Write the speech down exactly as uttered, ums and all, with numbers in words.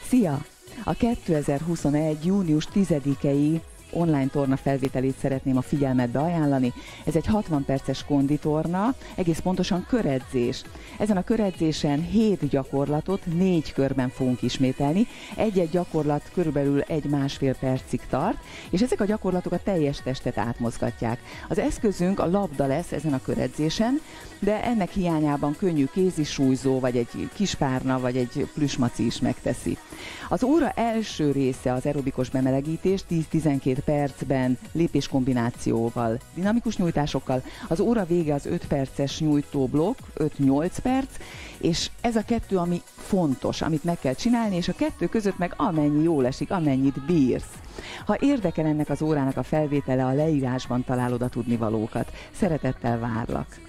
Szia! A kétezer-huszonegy. június tizedikei online torna felvételét szeretném a figyelmetbe ajánlani. Ez egy hatvan perces konditorna, egész pontosan köredzés. Ezen a köredzésen hét gyakorlatot négy körben fogunk ismételni. Egy-egy gyakorlat körülbelül egy-másfél percig tart, és ezek a gyakorlatok a teljes testet átmozgatják. Az eszközünk a labda lesz ezen a köredzésen, de ennek hiányában könnyű kézisúlyzó, vagy egy kispárna, vagy egy plüsmaci is megteszi. Az óra első része az aerobikus bemelegítés, tíz-tizenkét percben lépéskombinációval, dinamikus nyújtásokkal. Az óra vége az öt perces nyújtóblokk, öt-nyolc perc, és ez a kettő, ami fontos, amit meg kell csinálni, és a kettő között meg amennyi jól esik, amennyit bírsz. Ha érdekel ennek az órának a felvétele, a leírásban találod a tudnivalókat. Szeretettel várlak!